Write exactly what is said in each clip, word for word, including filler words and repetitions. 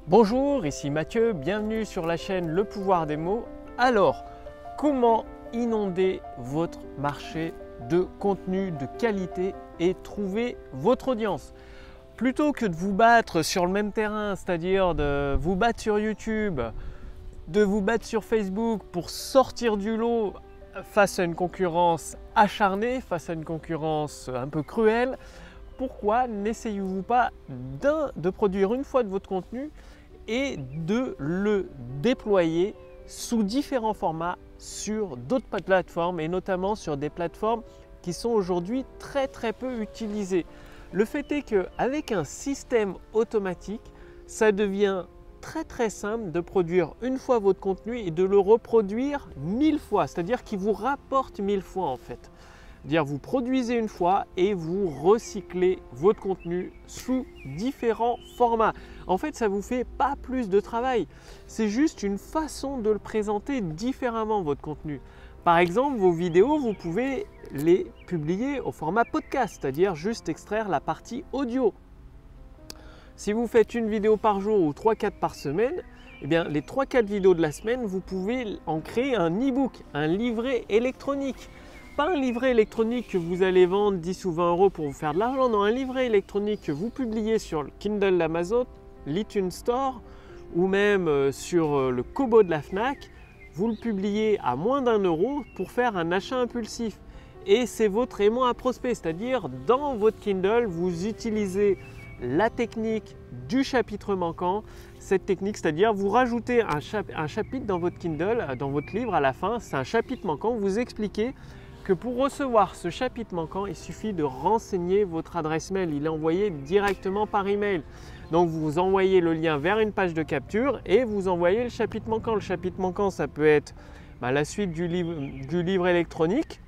Bonjour, ici Mathieu, bienvenue sur la chaîne Le Pouvoir des mots. Alors, comment inonder votre marché de contenu de qualité et trouver votre audience? Plutôt que de vous battre sur le même terrain, c'est-à-dire de vous battre sur YouTube, de vous battre sur Facebook pour sortir du lot face à une concurrence acharnée, face à une concurrence un peu cruelle, pourquoi n'essayez-vous pas de produire une fois de votre contenu et de le déployer sous différents formats sur d'autres plateformes et notamment sur des plateformes qui sont aujourd'hui très très peu utilisées. Le fait est qu'avec un système automatique, ça devient très très simple de produire une fois votre contenu et de le reproduire mille fois, c'est-à-dire qu'il vous rapporte mille fois en fait. C'est-à-dire vous produisez une fois et vous recyclez votre contenu sous différents formats. En fait, ça ne vous fait pas plus de travail. C'est juste une façon de le présenter différemment votre contenu. Par exemple, vos vidéos, vous pouvez les publier au format podcast, c'est-à-dire juste extraire la partie audio. Si vous faites une vidéo par jour ou trois quatre par semaine, eh bien, les trois quatre vidéos de la semaine, vous pouvez en créer un e-book, un livret électronique. Pas un livret électronique que vous allez vendre dix ou vingt euros pour vous faire de l'argent, non, un livret électronique que vous publiez sur le Kindle d'Amazon, l'iTunes Store ou même sur le Kobo de la Fnac. Vous le publiez à moins d'un euro pour faire un achat impulsif. Et c'est votre aimant à prospect, c'est-à-dire dans votre Kindle, vous utilisez la technique du chapitre manquant. Cette technique, c'est-à-dire vous rajoutez un, chap un chapitre dans votre Kindle, dans votre livre à la fin, c'est un chapitre manquant, vous expliquez que pour recevoir ce chapitre manquant, il suffit de renseigner votre adresse mail. Il est envoyé directement par email. Donc vous envoyez le lien vers une page de capture et vous envoyez le chapitre manquant. Le chapitre manquant, ça peut être bah, la suite du livre, du livre électronique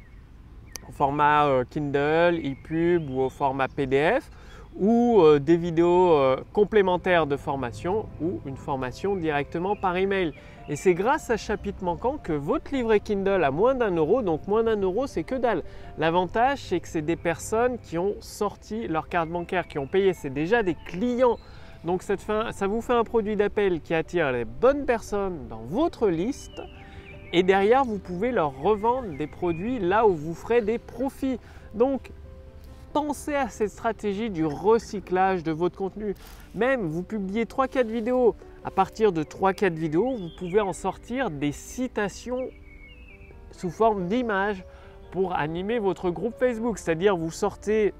au format euh, Kindle, e-pub ou au format P D F ou euh, des vidéos euh, complémentaires de formation ou une formation directement par email. Et c'est grâce à ce chapitre manquant que votre livret Kindle a moins d'un euro, donc moins d'un euro c'est que dalle. L'avantage c'est que c'est des personnes qui ont sorti leur carte bancaire, qui ont payé, c'est déjà des clients. Donc ça, te fait un, ça vous fait un produit d'appel qui attire les bonnes personnes dans votre liste et derrière vous pouvez leur revendre des produits là où vous ferez des profits. Donc pensez à cette stratégie du recyclage de votre contenu. Même vous publiez trois quatre vidéos. À partir de trois quatre vidéos, vous pouvez en sortir des citations sous forme d'images pour animer votre groupe Facebook. C'est-à-dire vous sortez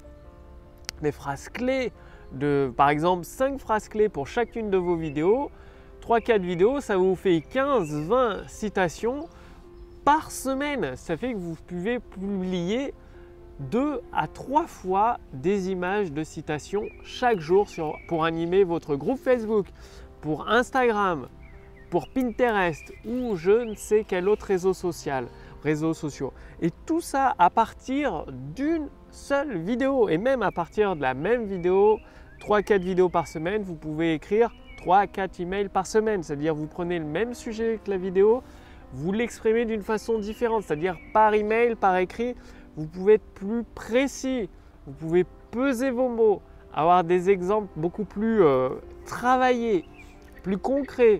des phrases clés, de, par exemple cinq phrases clés pour chacune de vos vidéos. trois quatre vidéos, ça vous fait quinze vingt citations par semaine. Ça fait que vous pouvez publier deux à trois fois des images de citations chaque jour sur, pour animer votre groupe Facebook, pour Instagram, pour Pinterest ou je ne sais quel autre réseau social, réseaux sociaux. Et tout ça à partir d'une seule vidéo et même à partir de la même vidéo, trois quatre vidéos par semaine, vous pouvez écrire trois à quatre emails par semaine. C'est-à-dire vous prenez le même sujet que la vidéo, vous l'exprimez d'une façon différente, c'est-à-dire par email, par écrit. Vous pouvez être plus précis, vous pouvez peser vos mots, avoir des exemples beaucoup plus euh, travaillés, plus concrets.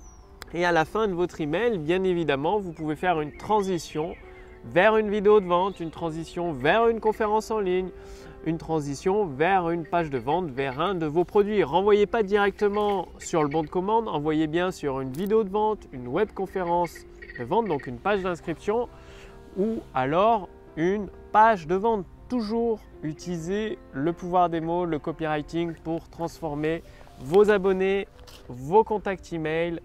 Et à la fin de votre email, bien évidemment, vous pouvez faire une transition vers une vidéo de vente, une transition vers une conférence en ligne, une transition vers une page de vente, vers un de vos produits. Renvoyez pas directement sur le bon de commande, envoyez bien sur une vidéo de vente, une web conférence de vente, donc une page d'inscription ou alors une page de vente. Toujours utiliser le pouvoir des mots, le copywriting pour transformer vos abonnés, vos contacts email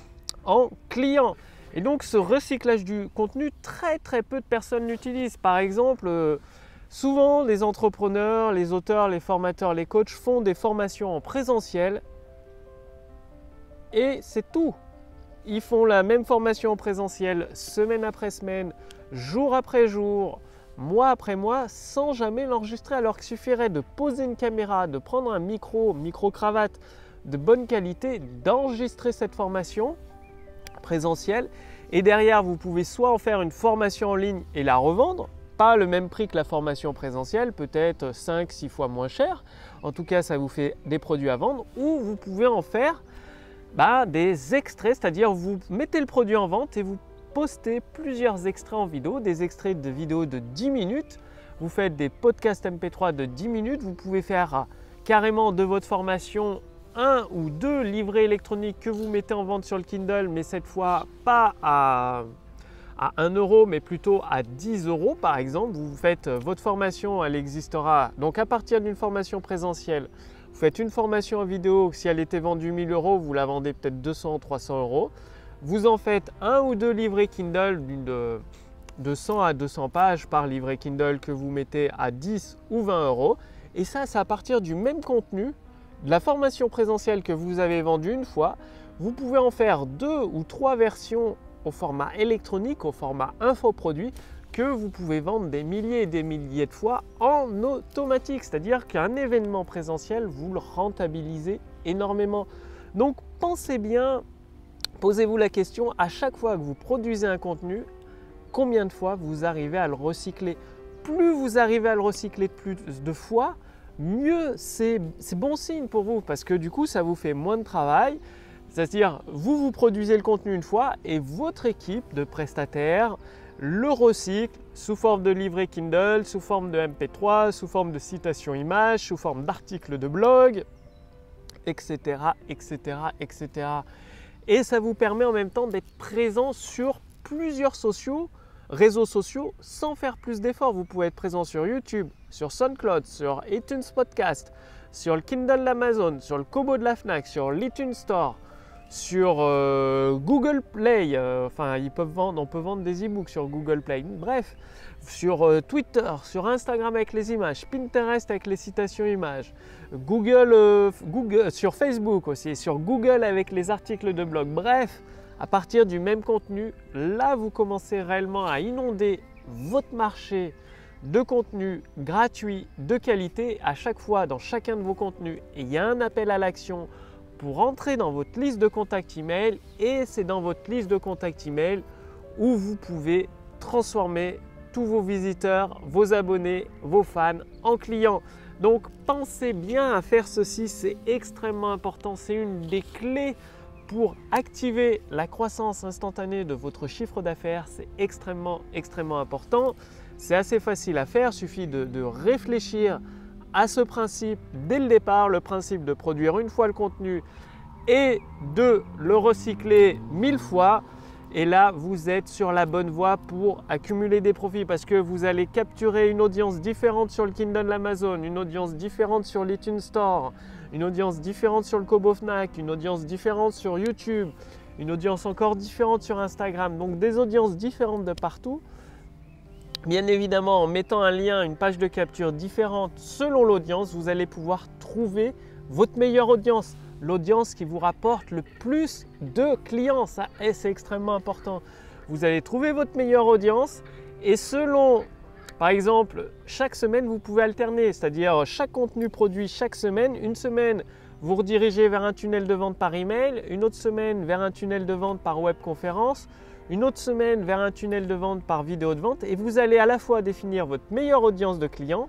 en clients. Et donc ce recyclage du contenu, très très peu de personnes l'utilisent. Par exemple, euh, souvent les entrepreneurs, les auteurs, les formateurs, les coachs font des formations en présentiel et c'est tout. Ils font la même formation en présentiel semaine après semaine, jour après jour, mois après mois, sans jamais l'enregistrer, alors qu'il suffirait de poser une caméra, de prendre un micro, micro-cravate de bonne qualité, d'enregistrer cette formation présentielle et derrière vous pouvez soit en faire une formation en ligne et la revendre, pas le même prix que la formation présentielle, peut-être cinq six fois moins cher, en tout cas ça vous fait des produits à vendre, ou vous pouvez en faire bah, des extraits, c'est-à-dire vous mettez le produit en vente et vous postez plusieurs extraits en vidéo, des extraits de vidéos de dix minutes. Vous faites des podcasts M P trois de dix minutes. Vous pouvez faire carrément de votre formation un ou deux livrets électroniques que vous mettez en vente sur le Kindle, mais cette fois pas à, à un euro, mais plutôt à dix euros par exemple. Vous faites votre formation, elle existera donc à partir d'une formation présentielle. Vous faites une formation en vidéo, si elle était vendue mille euros, vous la vendez peut-être deux cents ou trois cents euros. Vous en faites un ou deux livrets Kindle d'une de, de cent à deux cents pages par livret Kindle que vous mettez à dix ou vingt euros. Et ça, c'est à partir du même contenu, de la formation présentielle que vous avez vendue une fois. Vous pouvez en faire deux ou trois versions au format électronique, au format infoproduit, que vous pouvez vendre des milliers et des milliers de fois en automatique. C'est-à-dire qu'un événement présentiel, vous le rentabilisez énormément. Donc pensez bien, posez-vous la question, à chaque fois que vous produisez un contenu, combien de fois vous arrivez à le recycler? Plus vous arrivez à le recycler de plus de fois, mieux c'est bon signe pour vous, parce que du coup ça vous fait moins de travail. C'est-à-dire vous vous produisez le contenu une fois et votre équipe de prestataires le recycle sous forme de livret Kindle, sous forme de M P trois, sous forme de citations images, sous forme d'articles de blog, et cetera, et cetera, et cetera. Et ça vous permet en même temps d'être présent sur plusieurs sociaux, réseaux sociaux sans faire plus d'efforts. Vous pouvez être présent sur YouTube, sur SoundCloud, sur iTunes Podcast, sur le Kindle d'Amazon, sur le Kobo de la Fnac, sur l'iTunes Store, sur euh, Google Play, euh, enfin ils peuvent vendre, on peut vendre des e-books sur Google Play, bref, sur euh, Twitter, sur Instagram avec les images, Pinterest avec les citations images, Google, euh, Google, sur Facebook aussi, sur Google avec les articles de blog, bref, à partir du même contenu, là vous commencez réellement à inonder votre marché de contenu gratuit, de qualité. À chaque fois dans chacun de vos contenus, il y a un appel à l'action pour entrer dans votre liste de contacts email, et c'est dans votre liste de contacts email où vous pouvez transformer tous vos visiteurs, vos abonnés, vos fans en clients. Donc pensez bien à faire ceci, c'est extrêmement important, c'est une des clés pour activer la croissance instantanée de votre chiffre d'affaires. C'est extrêmement extrêmement important. C'est assez facile à faire, il suffit de, de réfléchir à ce principe dès le départ, le principe de produire une fois le contenu et de le recycler mille fois. Et là, vous êtes sur la bonne voie pour accumuler des profits, parce que vous allez capturer une audience différente sur le Kindle Amazon, une audience différente sur l'iTunes Store, une audience différente sur le Kobo Fnac, une audience différente sur YouTube, une audience encore différente sur Instagram. Donc des audiences différentes de partout. Bien évidemment, en mettant un lien, une page de capture différente selon l'audience, vous allez pouvoir trouver votre meilleure audience, l'audience qui vous rapporte le plus de clients. Ça, c'est extrêmement important. Vous allez trouver votre meilleure audience et selon, par exemple, chaque semaine, vous pouvez alterner, c'est-à-dire chaque contenu produit chaque semaine. Une semaine, vous redirigez vers un tunnel de vente par email, une autre semaine vers un tunnel de vente par webconférence, une autre semaine vers un tunnel de vente par vidéo de vente, et vous allez à la fois définir votre meilleure audience de clients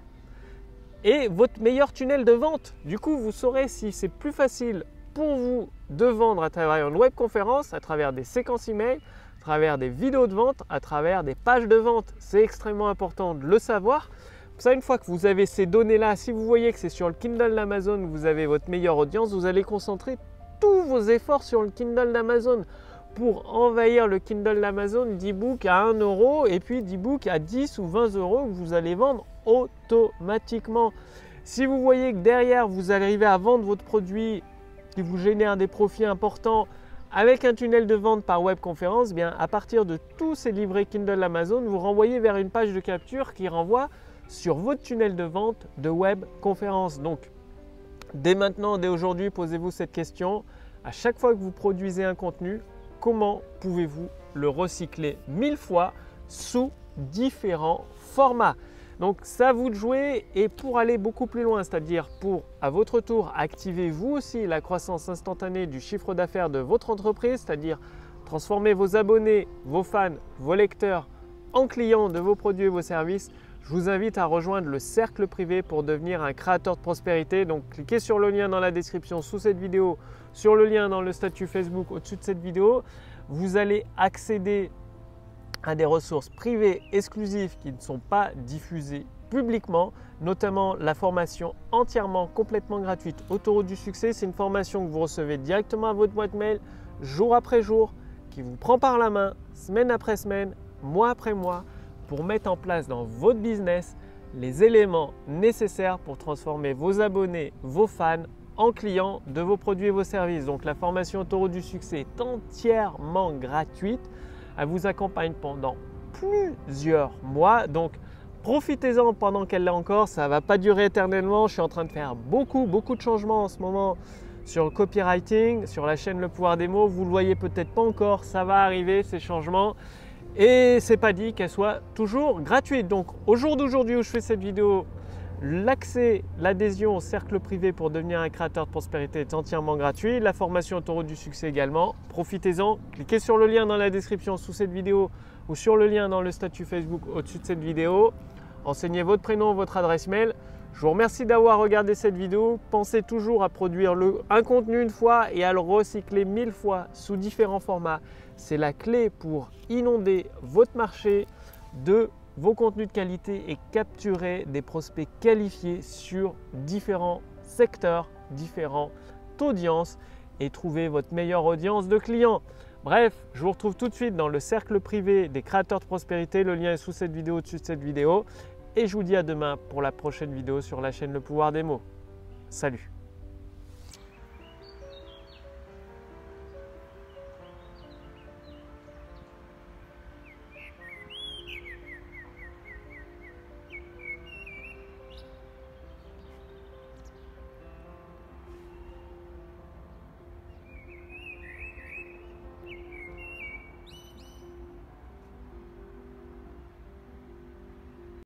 et votre meilleur tunnel de vente. Du coup, vous saurez si c'est plus facile pour vous de vendre à travers une webconférence, à travers des séquences email, à travers des vidéos de vente, à travers des pages de vente. C'est extrêmement important de le savoir. Pour ça, une fois que vous avez ces données-là, si vous voyez que c'est sur le Kindle d'Amazon que vous avez votre meilleure audience, vous allez concentrer tous vos efforts sur le Kindle d'Amazon pour envahir le Kindle d'Amazon d'e-book à un euro et puis d'e-book à dix ou vingt euros que vous allez vendre automatiquement. Si vous voyez que derrière, vous arrivez à vendre votre produit qui vous génère des profits importants avec un tunnel de vente par webconférence, bien à partir de tous ces livrets Kindle Amazon, vous renvoyez vers une page de capture qui renvoie sur votre tunnel de vente de webconférence. Donc, dès maintenant, dès aujourd'hui, posez-vous cette question. À chaque fois que vous produisez un contenu, comment pouvez-vous le recycler mille fois sous différents formats? Donc, c'est à vous de jouer, et pour aller beaucoup plus loin, c'est-à-dire pour, à votre tour, activer vous aussi la croissance instantanée du chiffre d'affaires de votre entreprise, c'est-à-dire transformer vos abonnés, vos fans, vos lecteurs en clients de vos produits et vos services, je vous invite à rejoindre le cercle privé pour devenir un créateur de prospérité. Donc cliquez sur le lien dans la description sous cette vidéo, sur le lien dans le statut Facebook au-dessus de cette vidéo. Vous allez accéder à des ressources privées exclusives qui ne sont pas diffusées publiquement, notamment la formation entièrement, complètement gratuite Autoroute du succès. C'est une formation que vous recevez directement à votre boîte mail, jour après jour, qui vous prend par la main, semaine après semaine, mois après mois, pour mettre en place dans votre business les éléments nécessaires pour transformer vos abonnés, vos fans en clients de vos produits et vos services. Donc la formation Autoroute du succès est entièrement gratuite. Elle vous accompagne pendant plusieurs mois. Donc profitez-en pendant qu'elle l'est encore. Ça ne va pas durer éternellement. Je suis en train de faire beaucoup, beaucoup de changements en ce moment sur le copywriting, sur la chaîne Le Pouvoir des mots. Vous ne le voyez peut-être pas encore. Ça va arriver ces changements. Et c'est pas dit qu'elle soit toujours gratuite. Donc au jour d'aujourd'hui où je fais cette vidéo, l'accès, l'adhésion au cercle privé pour devenir un créateur de prospérité est entièrement gratuit. La formation Autoroute du succès également. Profitez-en. Cliquez sur le lien dans la description sous cette vidéo ou sur le lien dans le statut Facebook au-dessus de cette vidéo. Enseignez votre prénom, votre adresse mail. Je vous remercie d'avoir regardé cette vidéo. Pensez toujours à produire le, un contenu une fois et à le recycler mille fois sous différents formats. C'est la clé pour inonder votre marché de vos contenus de qualité et capturer des prospects qualifiés sur différents secteurs, différentes audiences et trouver votre meilleure audience de clients. Bref, je vous retrouve tout de suite dans le cercle privé des créateurs de prospérité. Le lien est sous cette vidéo, au-dessus de cette vidéo. Et je vous dis à demain pour la prochaine vidéo sur la chaîne Le Pouvoir des mots. Salut!